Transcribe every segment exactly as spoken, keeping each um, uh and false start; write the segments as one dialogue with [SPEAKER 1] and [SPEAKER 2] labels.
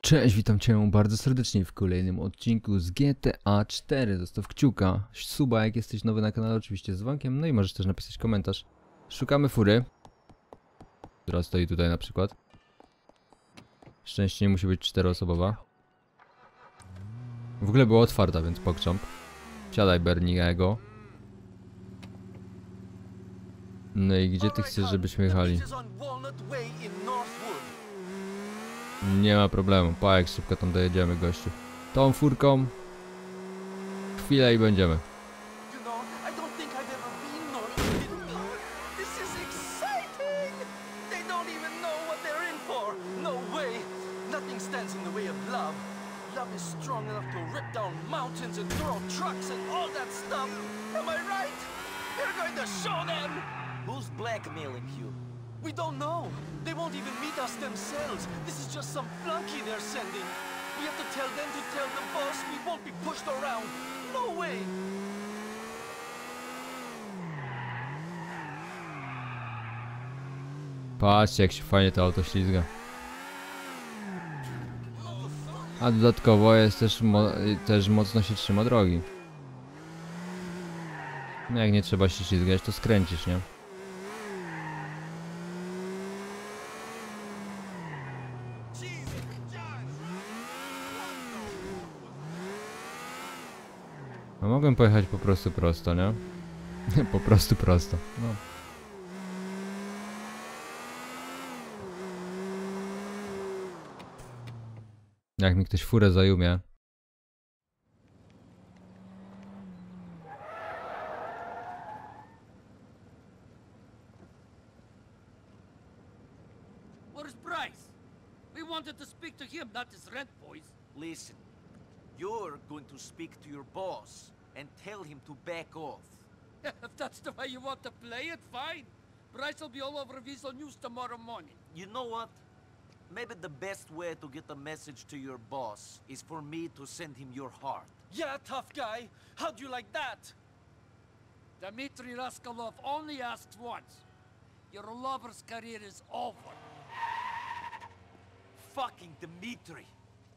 [SPEAKER 1] Cześć, witam Cię bardzo serdecznie w kolejnym odcinku z G T A cztery. Zostaw kciuka, suba jak jesteś nowy na kanale, oczywiście z dzwonkiem, no i możesz też napisać komentarz. Szukamy fury, która stoi tutaj na przykład. Szczęście nie musi być czteroosobowa. W ogóle była otwarta, więc pokcząp. Siadaj Berniego. No i gdzie ty chcesz, żebyśmy jechali? Nie ma problemu, pa jak szybko tam dojedziemy, gościu. Tą furką chwilę i będziemy.
[SPEAKER 2] Who's blackmailing you? We don't know. They won't even meet us themselves. This is just some flunky they're sending. We have to tell them to tell the boss we won't be pushed around. No way!
[SPEAKER 1] Patrzcie jak się fajnie to auto ślizga. A dodatkowo jest też, mo też mocno się trzyma drogi. No jak nie trzeba się ślizgać, to skręcisz, nie? No mogłem pojechać po prostu prosto, nie? Po prostu prosto, no. Jak mi ktoś furę zajumie.
[SPEAKER 3] Where's Bryce? We wanted to speak to him, not his rent boys.
[SPEAKER 2] Listen, you're going to speak to your boss and tell him to back off.
[SPEAKER 3] If that's the way you want to play it, fine. Bryce will be all over Visual News tomorrow morning.
[SPEAKER 2] You know what? Maybe the best way to get a message to your boss is for me to send him your heart. Yeah, tough guy. How'd you like that?
[SPEAKER 3] Dmitry Raskolov only asks once. Your lover's career is over.
[SPEAKER 2] Fucking Dmitry.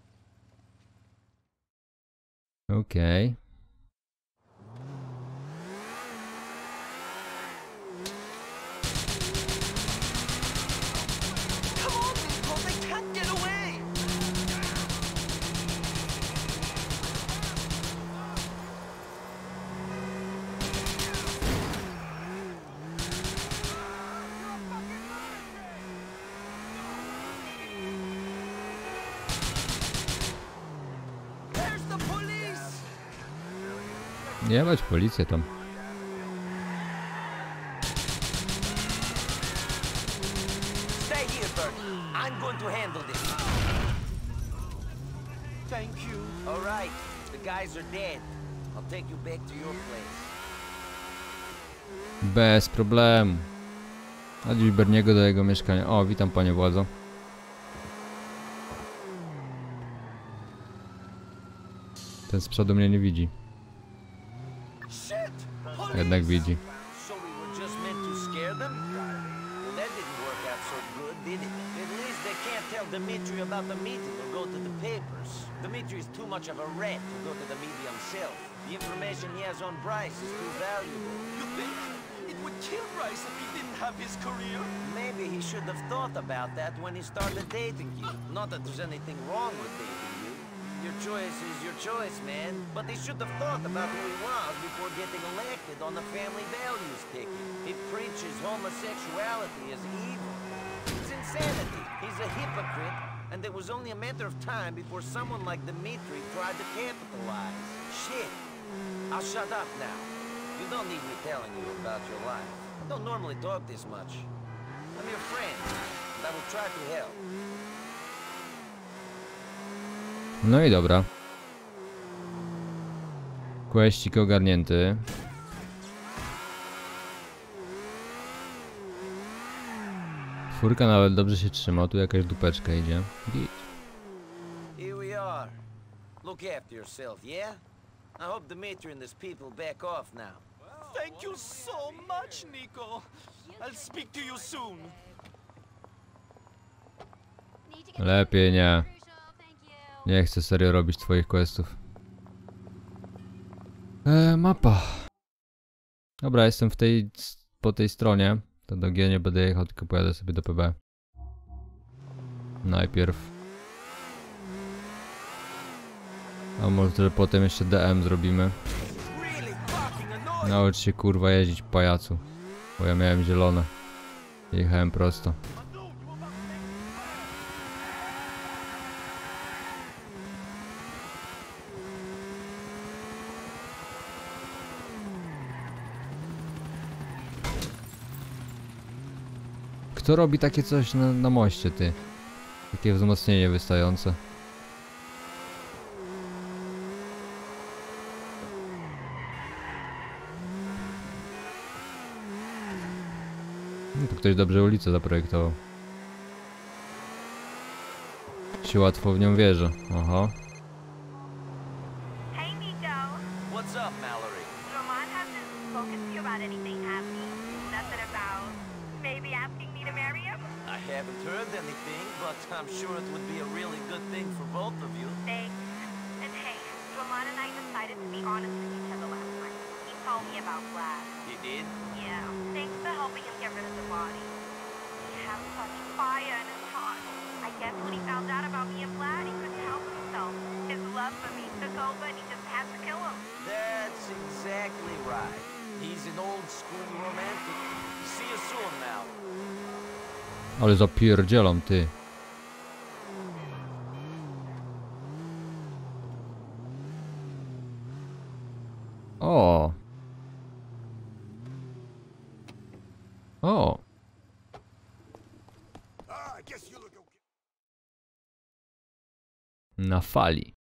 [SPEAKER 1] Okej.
[SPEAKER 2] Come on, Nico, they can't get away. There's the police.
[SPEAKER 1] Nie bać policję tam.
[SPEAKER 2] Stay here, Bernie. I'm going to handle this. Thank you. All right. The guys are dead. I'll take you back to your place.
[SPEAKER 1] Bez problemu. Chodź Berniego do jego mieszkania. O, witam panie władzo. Ten z przodu mnie nie widzi.
[SPEAKER 2] Shit!
[SPEAKER 1] Jednak widzi.
[SPEAKER 2] So we were just meant to scare them? Well, that didn't work out so good, did it? At least they can't tell Dmitry about the meeting or go to the papers. Dmitry is too much of a rat to go to the media himself. The information he has on Bryce is too valuable. You think? It would kill Bryce if he didn't have his career? Maybe he should have thought about that when he started dating you. Not that there's anything wrong with dating you. Your choice is your choice, man. But he should have thought about who he was before getting elected on the family values ticket. He preaches homosexuality as evil. It's insanity. He's a hypocrite, and it was only a matter of time before someone like Dmitry tried to capitalize. Shit. I'll shut up now. You don't need me telling you about your life. I don't normally talk this much. I'm your friend, and I will try to help.
[SPEAKER 1] No i dobra. Questik ogarnięty. Furka nawet dobrze się trzyma, tu jakaś dupeczka idzie. Git.
[SPEAKER 2] Here we are. Look after yourself, yeah? I hope Dmitry and his people back off now. Thank you so much, Nico. I'll speak to you soon.
[SPEAKER 1] Lepiej nie. Nie chcę serio robić twoich questów. Eee, mapa. Dobra, jestem w tej... po tej stronie. To do G nie będę jechał, tylko pojadę sobie do P B. Najpierw. A może potem jeszcze D M zrobimy. Naucz się kurwa jeździć, pajacu. Bo ja miałem zielone. Jechałem prosto. Kto robi takie coś na, na moście, ty? Takie wzmocnienie wystające. No to ktoś dobrze ulicę zaprojektował. Się łatwo w nią wierzy. Aha.
[SPEAKER 4] Hey, Nico.
[SPEAKER 2] What's up, Mallory?
[SPEAKER 4] Lamont hasn't spoken to you about anything, has he? Nothing about maybe asking me to marry him?
[SPEAKER 2] I haven't heard anything, but I'm sure it would be a really good thing for both of you.
[SPEAKER 4] Thanks. And hey, Lamont and I decided to be honest with each other last night. He told me about Vlad.
[SPEAKER 2] You did?
[SPEAKER 4] Yeah. Thanks for helping him get rid of the body. He has such fire in his heart. I guess when he found out about me and Vlad, he couldn't help himself. His love for me took over and he just had to kill him.
[SPEAKER 2] That's exactly right. He's an old school romantic. See you soon, Mal.
[SPEAKER 1] Ale zapierdzielam, ty. O. O. Na fali.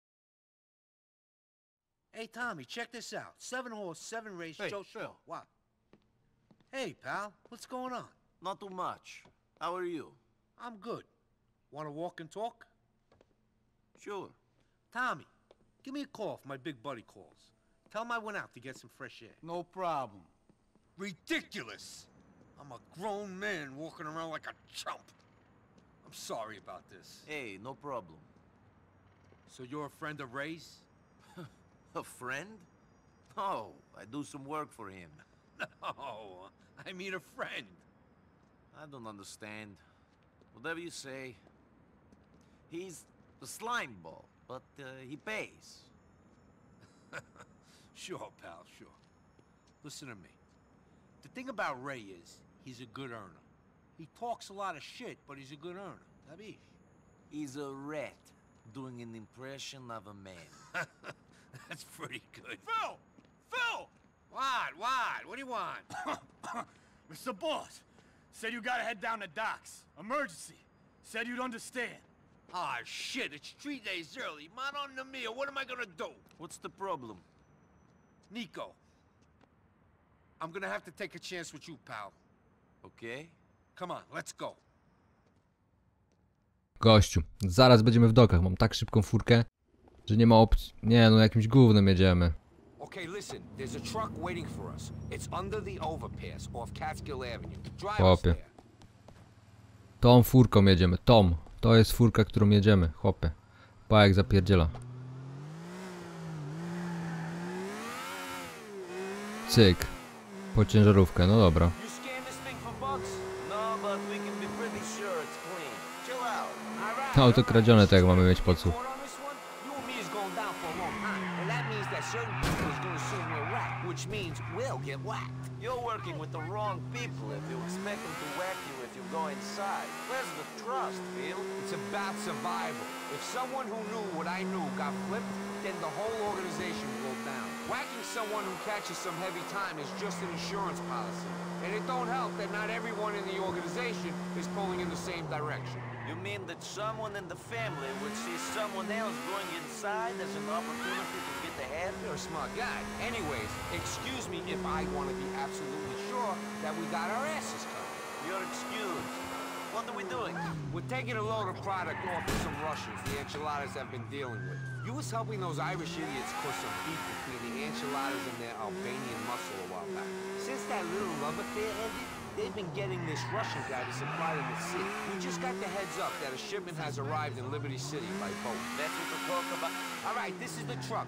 [SPEAKER 5] Hey, Tommy, check this out. Seven horse, seven race,
[SPEAKER 2] Hey,
[SPEAKER 5] Joe
[SPEAKER 2] Phil.
[SPEAKER 5] What? Hey, pal, what's going on?
[SPEAKER 2] Not too much. How are you?
[SPEAKER 5] I'm good. Want to walk and talk?
[SPEAKER 2] Sure.
[SPEAKER 5] Tommy, give me a call if my big buddy calls. Tell him I went out to get some fresh air.
[SPEAKER 3] No problem.
[SPEAKER 5] Ridiculous! I'm a grown man walking around like a chump. I'm sorry about this.
[SPEAKER 2] Hey, no problem.
[SPEAKER 5] So you're a friend of Ray's?
[SPEAKER 2] A friend? No, I do some work for him.
[SPEAKER 5] No, I mean a friend.
[SPEAKER 2] I don't understand. Whatever you say. He's a slime ball, but uh, he pays.
[SPEAKER 5] Sure, pal, sure. Listen to me. The thing about Ray is, he's a good earner. He talks a lot of shit, but he's a good earner. Tabish.
[SPEAKER 2] He's a rat doing an impression of a man.
[SPEAKER 5] That's pretty good.
[SPEAKER 6] Phil! Phil!
[SPEAKER 5] What? What? What do you want?
[SPEAKER 6] Mister Boss, said you gotta head down to docks. Emergency. Said you'd understand.
[SPEAKER 5] Ah, shit, it's three days early. Man on the meal, what am I gonna do?
[SPEAKER 2] What's the problem?
[SPEAKER 5] Nico, I'm gonna have to take a chance with you, pal.
[SPEAKER 2] Okay?
[SPEAKER 5] Come on, let's go.
[SPEAKER 1] Gościu, zaraz będziemy w dokach. Mam tak szybką furkę, że nie ma opcji. Nie, no jakimś gównem jedziemy.
[SPEAKER 7] Okay, listen. There's a truck waiting for us. It's under the overpass off Catskill Avenue. Drive us
[SPEAKER 1] Chłopie.
[SPEAKER 7] there.
[SPEAKER 1] Tą furką jedziemy. Tom. To jest furka, którą jedziemy. Chłopie. Pa jak zapierdziela. Cyk. Po ciężarówkę, no dobra.
[SPEAKER 2] You scan this thing for bugs? No, but we can be pretty sure it's clean. Chill out. Alright.
[SPEAKER 1] Auto kradzione, to jak mamy mieć podsłuch.
[SPEAKER 7] Report on this one? You and me is going down for a long time, and that means that certain people is going to sue me a rat, which means we'll get whacked.
[SPEAKER 2] You're working with the wrong people if you expect them to whack you if you go inside. Where's the trust, Phil?
[SPEAKER 7] It's about survival. If someone who knew what I knew got flipped, then the whole organization will go down. Whacking someone who catches some heavy time is just an insurance policy. And it don't help that not everyone in the organization is pulling in the same direction.
[SPEAKER 2] You mean that someone in the family would see someone else going inside as an opportunity to get ahead?
[SPEAKER 7] You're a smart guy. Anyways, excuse me if I want to be absolutely sure that we got our asses covered.
[SPEAKER 2] You're excused. What are we doing?
[SPEAKER 7] We're taking a load of product off of some Russians the enchiladas have been dealing with. You was helping those Irish idiots cause some beef between the enchiladas and their Albanian muscle a while back. Since that little love affair ended, they've been getting this Russian guy to supply them with sick. We just got got the heads up that a shipment has arrived in Liberty City by boat.
[SPEAKER 2] That's what we're talking about.
[SPEAKER 7] All right, this is the truck.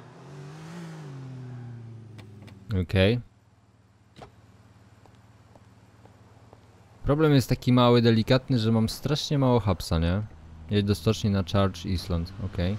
[SPEAKER 1] Okej. Okay. Problem jest taki mały, delikatny, że mam strasznie mało hapsa, nie? Jedź do stoczni na Charge Island, okej. Okay.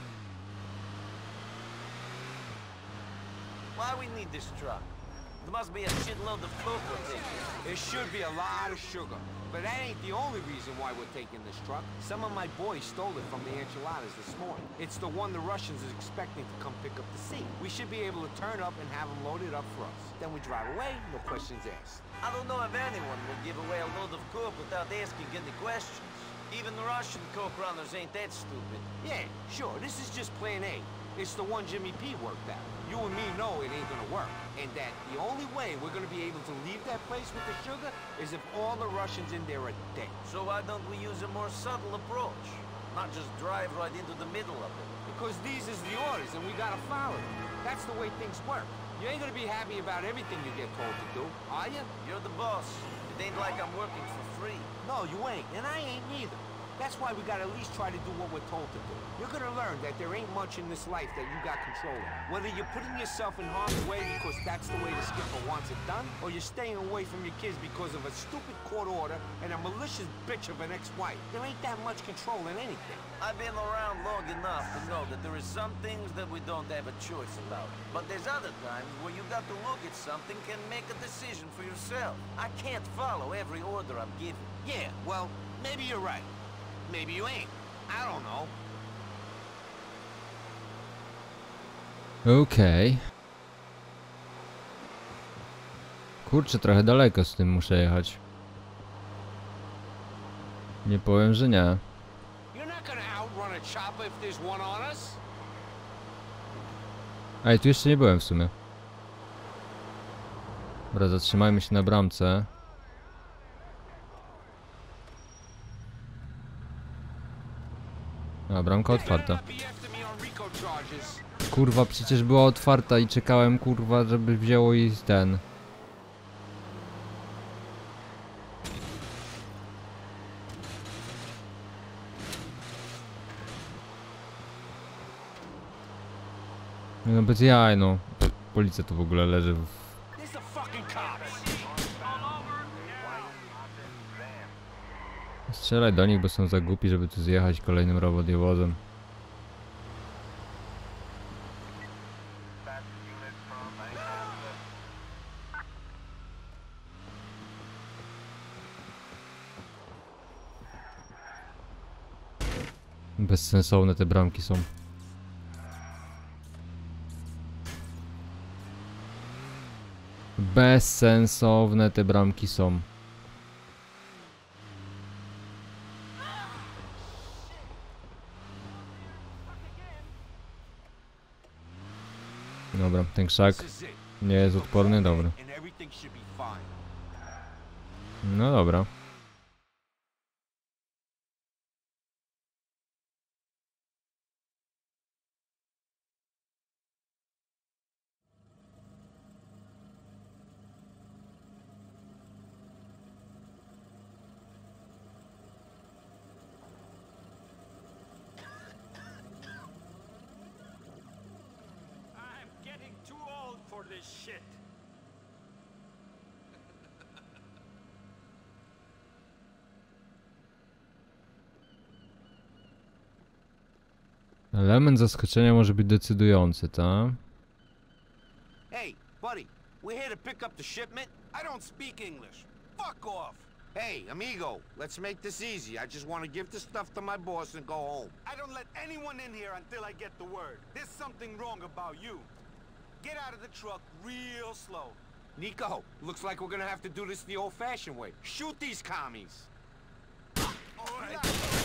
[SPEAKER 2] Why we need this truck? There must be a shitload of coke we're taking.
[SPEAKER 7] There should be a lot of sugar. But that ain't the only reason why we're taking this truck. Some of my boys stole it from the enchiladas this morning. It's the one the Russians is expecting to come pick up the scene. We should be able to turn up and have them loaded up for us. Then we drive away, no questions asked.
[SPEAKER 2] I don't know if anyone will give away a load of coke without asking any questions. Even the Russian coke runners ain't that stupid.
[SPEAKER 7] Yeah, sure, this is just plan A. It's the one Jimmy P worked out. You and me know it ain't gonna work. And that the only way we're gonna be able to leave that place with the sugar is if all the Russians in there are dead.
[SPEAKER 2] So why don't we use a more subtle approach? Not just drive right into the middle of it.
[SPEAKER 7] Because these is the orders and we gotta follow them. That's the way things work. You ain't gonna be happy about everything you get told to do, are you?
[SPEAKER 2] You're the boss. It ain't like I'm working for free.
[SPEAKER 7] No, you ain't, and I ain't neither. That's why we gotta at least try to do what we're told to do. You're gonna learn that there ain't much in this life that you got control of. Whether you're putting yourself in harm's way because that's the way the skipper wants it done, or you're staying away from your kids because of a stupid court order and a malicious bitch of an ex-wife. There ain't that much control in anything.
[SPEAKER 2] I've been around long enough to know that there is some things that we don't have a choice about. But there's other times where you got to look at something and make a decision for yourself. I can't follow every order I'm given.
[SPEAKER 7] Yeah, well, maybe you're right. Maybe you ain't. I don't know.
[SPEAKER 1] Okej. Okay. Kurczę, trochę daleko z tym muszę jechać. Nie powiem, że nie. Ej, tu jeszcze nie byłem w sumie. Dobra, zatrzymajmy się na bramce. A, bramka otwarta. Kurwa, przecież była otwarta i czekałem, kurwa, żeby wzięło i ten. No bez jaj, no. Pff, policja tu w ogóle leży w... Strzelaj do nich, bo są za głupi, żeby tu zjechać kolejnym robodiowozem. Bezsensowne te bramki są. Bezsensowne te bramki są. Dobra, ten krzak nie jest odporny, dobra. No dobra.
[SPEAKER 6] Shit.
[SPEAKER 1] Element zaskoczenia może być decydujący, tak?
[SPEAKER 7] Hey, buddy, we're here to pick up the shipment.
[SPEAKER 5] I don't speak English. Fuck off.
[SPEAKER 7] Hey, amigo, let's make this easy. I just want to give the stuff to my boss and go home.
[SPEAKER 6] I don't let anyone in here until I get the word. There's something wrong about you. Get out of the truck real slow.
[SPEAKER 7] Nico, looks like we're gonna have to do this the old-fashioned way. Shoot these commies!
[SPEAKER 6] All right.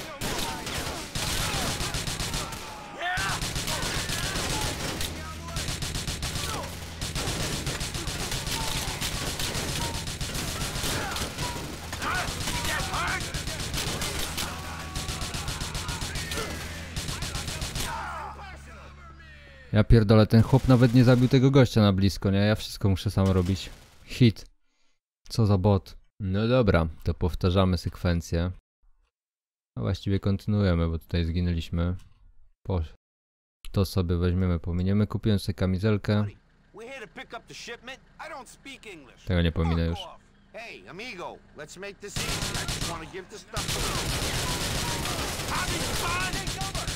[SPEAKER 1] Ja pierdolę, ten chłop nawet nie zabił tego gościa na blisko, nie? Ja wszystko muszę sam robić. Hit. Co za bot. No dobra, to powtarzamy sekwencję. A właściwie kontynuujemy, bo tutaj zginęliśmy. Po... To sobie weźmiemy, pominiemy. Kupiłem sobie kamizelkę.
[SPEAKER 2] We're here to pick up the shipment.
[SPEAKER 6] I don't speak English.
[SPEAKER 1] Tego nie pominę już.
[SPEAKER 6] Fuck off.
[SPEAKER 7] Hey, amigo, let's make this easy. I just want to give this stuff to them.
[SPEAKER 2] Having fun! Take over!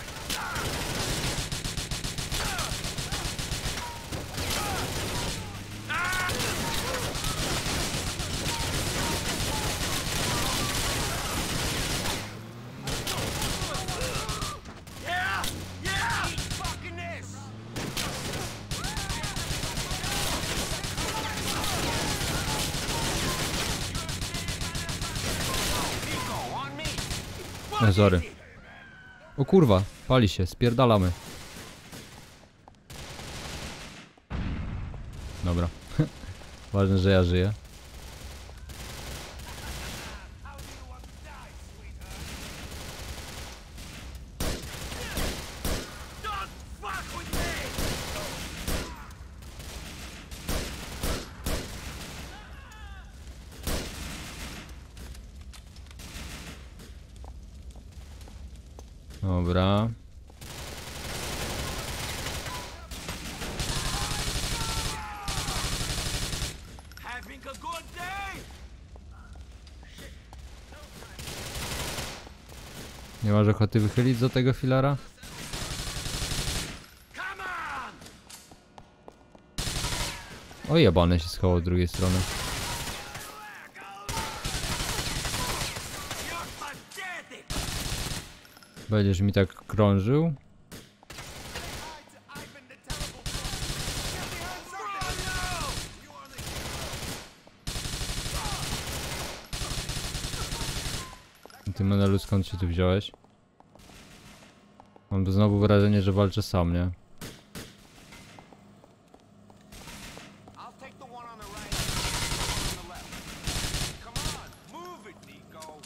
[SPEAKER 2] Yeah! Yeah! Keep fucking this! Nico, on me!
[SPEAKER 1] E, sorry. O kurwa, pali się, spierdalamy. Dobra. Ważne, że ja żyję.
[SPEAKER 2] Don't fuck with me!
[SPEAKER 1] Dobra.
[SPEAKER 2] Having a good day!
[SPEAKER 1] Nie masz ochoty wychylić do tego filara?
[SPEAKER 2] Come on!
[SPEAKER 1] O jebane się schował z drugiej strony.
[SPEAKER 2] You're pathetic!
[SPEAKER 1] Będziesz mi tak krążył? Ty Menelu, skąd się tu wziąłeś? Mam znowu wrażenie, że walczę sam, nie?
[SPEAKER 7] I'll take the one on the right and the one on the left. Come on, move it, Nico.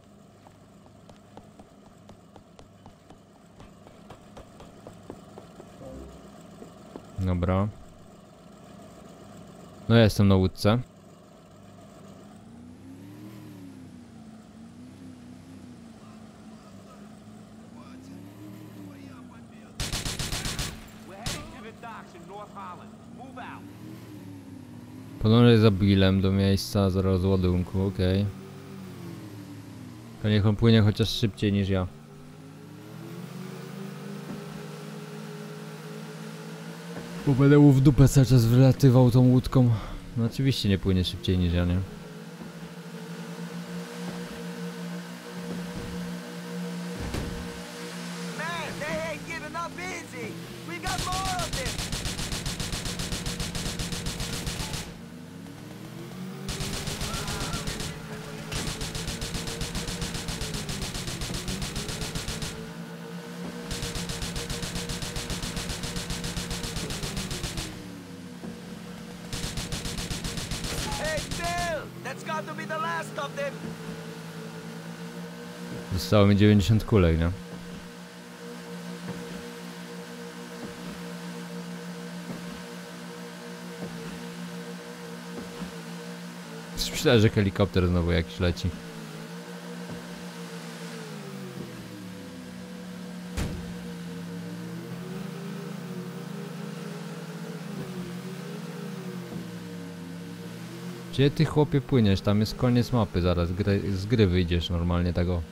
[SPEAKER 1] Dobra. No ja jestem na łódce.
[SPEAKER 7] We're heading to the docks in North Holland. Move out.
[SPEAKER 1] Podążaj za Billem do miejsca z rozładunku, okej. To niech on płynie chociaż szybciej niż ja. Bo będę mu w dupę cały czas wylatywał tą łódką. No oczywiście nie płynie szybciej niż ja, nie?
[SPEAKER 2] Man, they ain't giving up easy! We got more of them! Hey, Bill! That's got to be the last of them!
[SPEAKER 1] Zostało mi dziewięćdziesiąt kulek, nie? Myślę, że helikopter znowu jakiś leci. Gdzie ty, chłopie, płyniesz? Tam jest koniec mapy, zaraz gry, z gry wyjdziesz normalnie tego.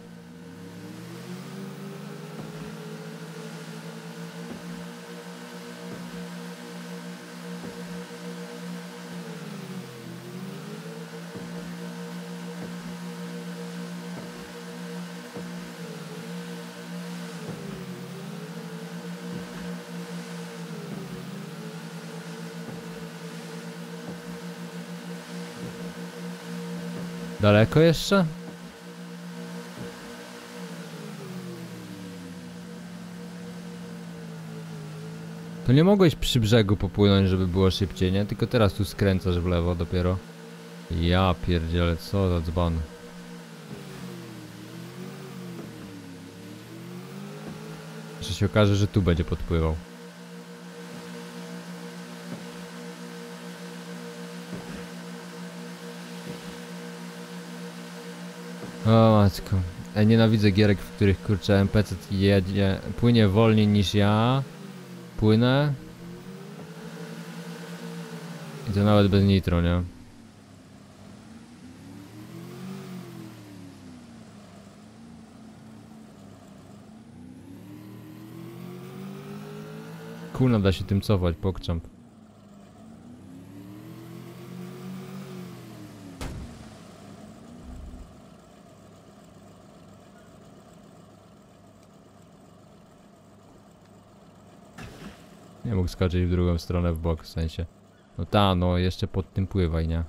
[SPEAKER 1] Daleko jeszcze? To nie mogłeś przy brzegu popłynąć, żeby było szybciej, nie? Tylko teraz tu skręcasz w lewo dopiero. Ja pierdzielę, co za dzban. Jeszcze się okaże, że tu będzie podpływał. O matko. Ja nienawidzę gierek, w których kurczę N P C jedzie, płynie wolniej niż ja. Płynę. I to nawet bez nitro, nie? Kurna, da się tym cofać, pokczamp. Nie mógł skoczyć w drugą stronę w bok, w sensie. No ta, no jeszcze pod tym pływaj, nie?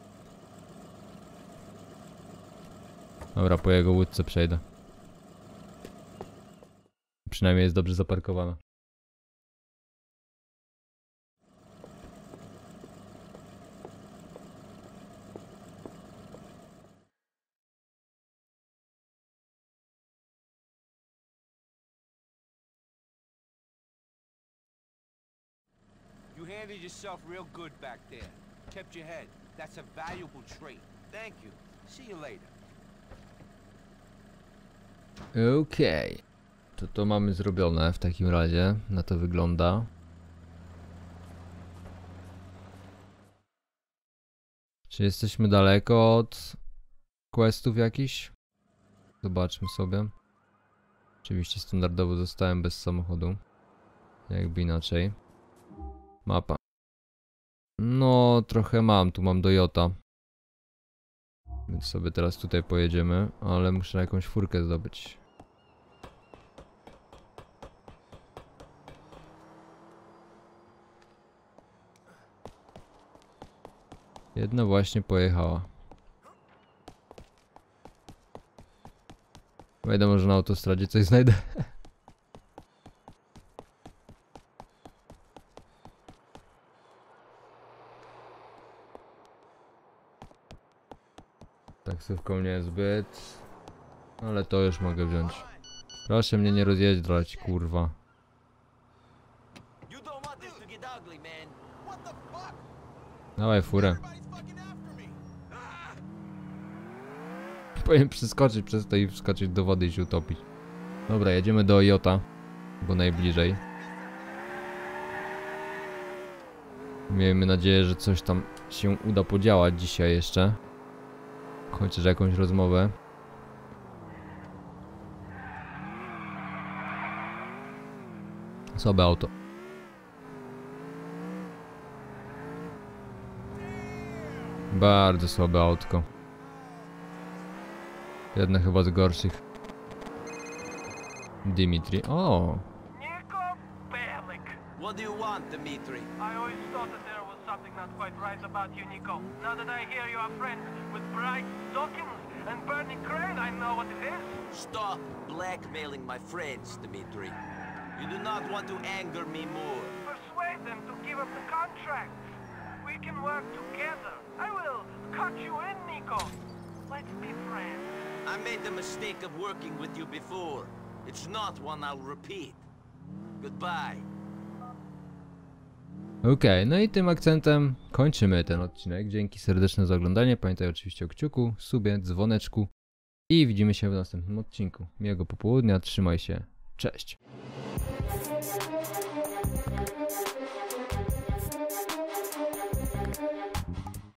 [SPEAKER 1] Dobra, po jego łódce przejdę. Przynajmniej jest dobrze zaparkowana.
[SPEAKER 5] You handled yourself real good back there. Kept your head. That's a valuable trait. Thank you. See you later.
[SPEAKER 1] Okej. Okay. To to mamy zrobione w takim razie. Na to wygląda. Czy jesteśmy daleko od questów jakichś? Zobaczmy sobie. Oczywiście standardowo zostałem bez samochodu. Jakby inaczej. Mapa. No, trochę mam. Tu mam Dojota. Więc sobie teraz tutaj pojedziemy. Ale muszę jakąś furkę zdobyć. Jedna właśnie pojechała. Wejdę może na autostradzie coś znajdę. Taksówką niezbyt. Ale to już mogę wziąć. Proszę mnie nie rozjeżdżać, kurwa. Dawaj furę. Powinien przeskoczyć przez to i wskoczyć do wody i się utopić. Dobra, jedziemy do Jota, bo najbliżej. Miejmy nadzieję, że coś tam się uda podziałać dzisiaj jeszcze. Chociaż jakąś rozmowę. Słabe auto. Bardzo słabe autko. Jedna chyba z gorszych. Dimitri. O!
[SPEAKER 8] Niko Bellic.
[SPEAKER 2] What do you want, Dimitri?
[SPEAKER 8] I always thought that there was something not quite right about you, Niko. Now that I hear you are friends with Bright Dawkins and Bernie Crane, I know what it is.
[SPEAKER 2] Stop blackmailing my friends, Dimitri. You do not want to anger me more.
[SPEAKER 8] Persuade them to give up the contract. We can work together. I will cut you in, Niko. Let's be friends.
[SPEAKER 2] I made the mistake of working with you before. It's not one I'll repeat. Goodbye.
[SPEAKER 1] Okej, okay, no i tym akcentem kończymy ten odcinek. Dzięki serdeczne za oglądanie. Pamiętaj oczywiście o kciuku, subie, dzwoneczku. I widzimy się w następnym odcinku. Miłego popołudnia, trzymaj się. Cześć.